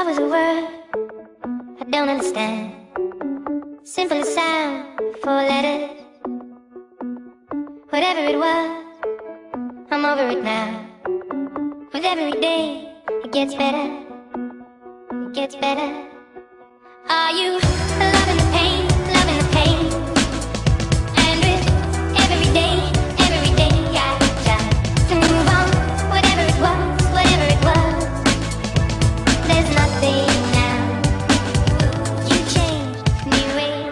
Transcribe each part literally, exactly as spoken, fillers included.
Love is a word I don't understand. Simple as sound, four letters. Whatever it was, I'm over it now. With every day, it gets better. It gets better. Are you loving the pain, loving the pain? And with every day, every day I try to move on. Whatever it was, whatever it was, there's nothing now. You changed me way.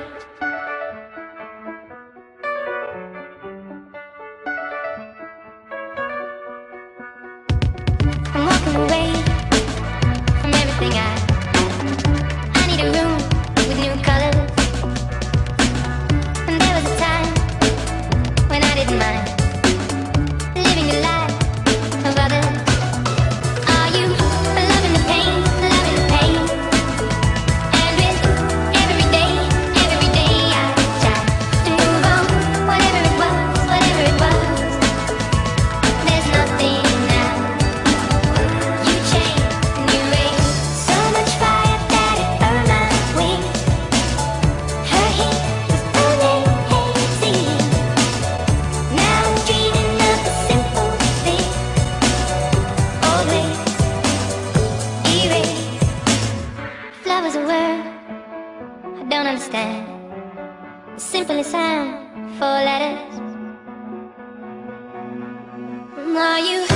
I'm walking away from everything I I need a room with new colors. And there was a time when I didn't mind living the life of others. Are you loving the pain, loving the pain? And with every day, every day I try to move on. Whatever it was, whatever it was, there's nothing now. You changed new ways. So much fire that it burned my wings. Her heat was burning hazy. Now I'm dreaming of the simple things. Always erase. Love is a word I don't understand. It simply sound four letters. Are you